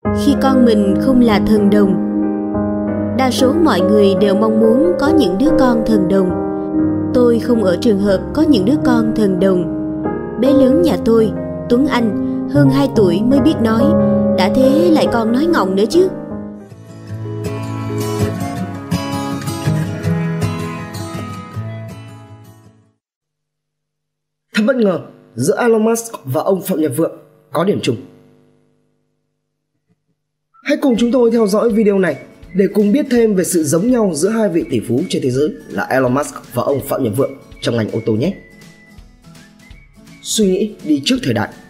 khi con mình không là thần đồng. Đa số mọi người đều mong muốn có những đứa con thần đồng. Tôi không ở trường hợp có những đứa con thần đồng. Bé lớn nhà tôi, Tuấn Anh, hơn 2 tuổi mới biết nói, đã thế lại còn nói ngọng nữa chứ. Thật bất ngờ, giữa Elon Musk và ông Phạm Nhật Vượng có điểm chung. Hãy cùng chúng tôi theo dõi video này để cùng biết thêm về sự giống nhau giữa hai vị tỷ phú trên thế giới là Elon Musk và ông Phạm Nhật Vượng trong ngành ô tô nhé. Suy nghĩ đi trước thời đại.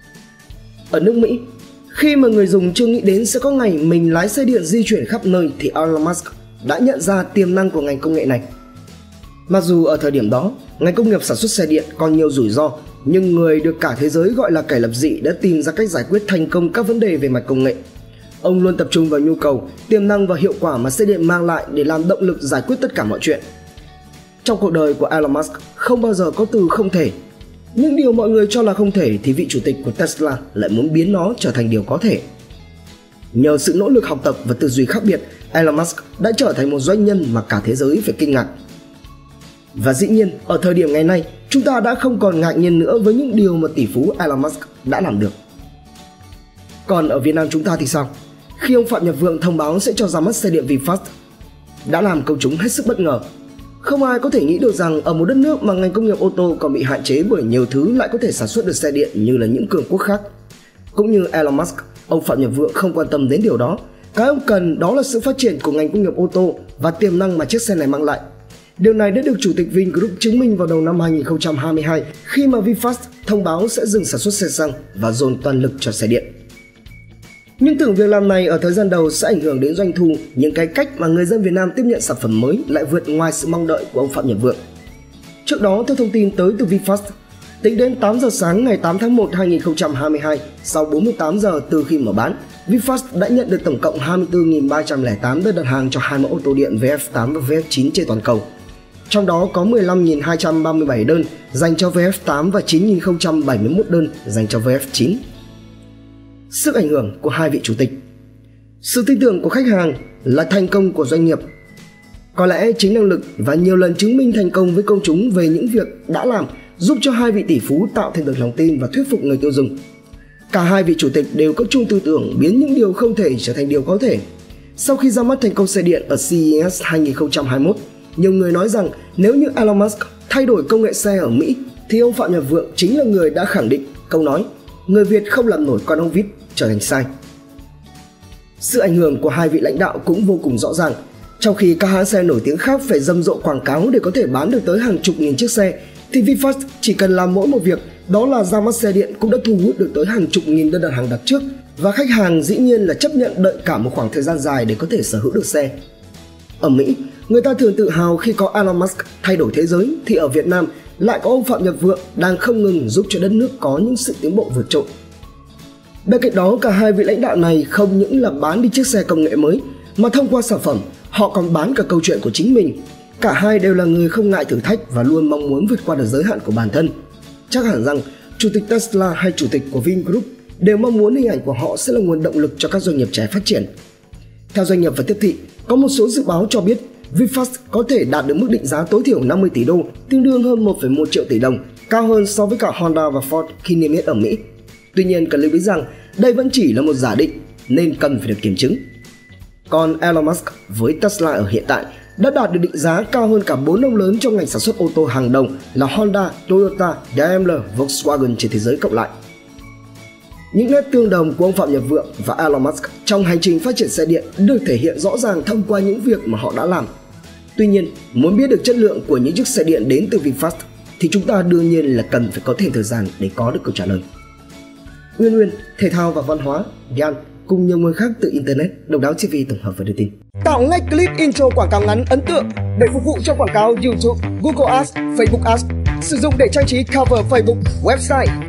Ở nước Mỹ, khi mà người dùng chưa nghĩ đến sẽ có ngày mình lái xe điện di chuyển khắp nơi thì Elon Musk đã nhận ra tiềm năng của ngành công nghệ này. Mặc dù ở thời điểm đó, ngành công nghiệp sản xuất xe điện còn nhiều rủi ro, nhưng người được cả thế giới gọi là kẻ lập dị đã tìm ra cách giải quyết thành công các vấn đề về mặt công nghệ. Ông luôn tập trung vào nhu cầu, tiềm năng và hiệu quả mà xe điện mang lại để làm động lực giải quyết tất cả mọi chuyện. Trong cuộc đời của Elon Musk không bao giờ có từ không thể. Những điều mọi người cho là không thể thì vị chủ tịch của Tesla lại muốn biến nó trở thành điều có thể. Nhờ sự nỗ lực học tập và tư duy khác biệt, Elon Musk đã trở thành một doanh nhân mà cả thế giới phải kinh ngạc. Và dĩ nhiên, ở thời điểm ngày nay, chúng ta đã không còn ngạc nhiên nữa với những điều mà tỷ phú Elon Musk đã làm được. Còn ở Việt Nam chúng ta thì sao? Khi ông Phạm Nhật Vượng thông báo sẽ cho ra mắt xe điện VinFast, đã làm công chúng hết sức bất ngờ. Không ai có thể nghĩ được rằng ở một đất nước mà ngành công nghiệp ô tô còn bị hạn chế bởi nhiều thứ lại có thể sản xuất được xe điện như là những cường quốc khác. Cũng như Elon Musk, ông Phạm Nhật Vượng không quan tâm đến điều đó. Cái ông cần đó là sự phát triển của ngành công nghiệp ô tô và tiềm năng mà chiếc xe này mang lại. Điều này đã được Chủ tịch Vingroup chứng minh vào đầu năm 2022 khi mà VinFast thông báo sẽ dừng sản xuất xe xăng và dồn toàn lực cho xe điện. Nhưng tưởng việc làm này ở thời gian đầu sẽ ảnh hưởng đến doanh thu, nhưng cái cách mà người dân Việt Nam tiếp nhận sản phẩm mới lại vượt ngoài sự mong đợi của ông Phạm Nhật Vượng. Trước đó, theo thông tin tới từ VinFast, tính đến 8 giờ sáng ngày 8 tháng 1 2022, sau 48 giờ từ khi mở bán, VinFast đã nhận được tổng cộng 24.308 đơn đặt hàng cho hai mẫu ô tô điện VF8 và VF9 trên toàn cầu. Trong đó có 15.237 đơn dành cho VF8 và 9.071 đơn dành cho VF9. Sức ảnh hưởng của hai vị chủ tịch. Sự tin tưởng của khách hàng là thành công của doanh nghiệp. Có lẽ chính năng lực và nhiều lần chứng minh thành công với công chúng về những việc đã làm giúp cho hai vị tỷ phú tạo thêm được lòng tin và thuyết phục người tiêu dùng. Cả hai vị chủ tịch đều có chung tư tưởng biến những điều không thể trở thành điều có thể. Sau khi ra mắt thành công xe điện ở CES 2021, nhiều người nói rằng nếu như Elon Musk thay đổi công nghệ xe ở Mỹ thì ông Phạm Nhật Vượng chính là người đã khẳng định câu nói người Việt không làm nổi con ong vít trở thành sai. Sự ảnh hưởng của hai vị lãnh đạo cũng vô cùng rõ ràng. Trong khi các hãng xe nổi tiếng khác phải rầm rộ quảng cáo để có thể bán được tới hàng chục nghìn chiếc xe, thì VinFast chỉ cần làm mỗi một việc, đó là ra mắt xe điện cũng đã thu hút được tới hàng chục nghìn đơn đặt hàng đặt trước, và khách hàng dĩ nhiên là chấp nhận đợi cả một khoảng thời gian dài để có thể sở hữu được xe. Ở Mỹ, người ta thường tự hào khi có Elon Musk thay đổi thế giới, thì ở Việt Nam lại có ông Phạm Nhật Vượng đang không ngừng giúp cho đất nước có những sự tiến bộ vượt trội. Bên cạnh đó, cả hai vị lãnh đạo này không những là bán đi chiếc xe công nghệ mới, mà thông qua sản phẩm, họ còn bán cả câu chuyện của chính mình. Cả hai đều là người không ngại thử thách và luôn mong muốn vượt qua được giới hạn của bản thân. Chắc hẳn rằng Chủ tịch Tesla hay Chủ tịch của Vingroup đều mong muốn hình ảnh của họ sẽ là nguồn động lực cho các doanh nghiệp trẻ phát triển. Theo doanh nghiệp và tiếp thị, có một số dự báo cho biết VinFast có thể đạt được mức định giá tối thiểu 50 tỷ đô, tương đương hơn 1,1 triệu tỷ đồng, cao hơn so với cả Honda và Ford khi niêm yết ở Mỹ. Tuy nhiên, cần lưu ý rằng đây vẫn chỉ là một giả định nên cần phải được kiểm chứng. Còn Elon Musk với Tesla ở hiện tại đã đạt được định giá cao hơn cả 4 ông lớn trong ngành sản xuất ô tô hàng đầu là Honda, Toyota, Daimler, Volkswagen trên thế giới cộng lại. Những nét tương đồng của ông Phạm Nhật Vượng và Elon Musk trong hành trình phát triển xe điện được thể hiện rõ ràng thông qua những việc mà họ đã làm. Tuy nhiên, muốn biết được chất lượng của những chiếc xe điện đến từ VinFast thì chúng ta đương nhiên là cần phải có thêm thời gian để có được câu trả lời. Uyên, thể thao và văn hóa, Gian cùng nhiều người khác từ Internet, Độc Đáo TV tổng hợp và đưa tin. Tạo ngay clip intro quảng cáo ngắn ấn tượng để phục vụ cho quảng cáo YouTube, Google Ads, Facebook Ads. Sử dụng để trang trí cover Facebook, website,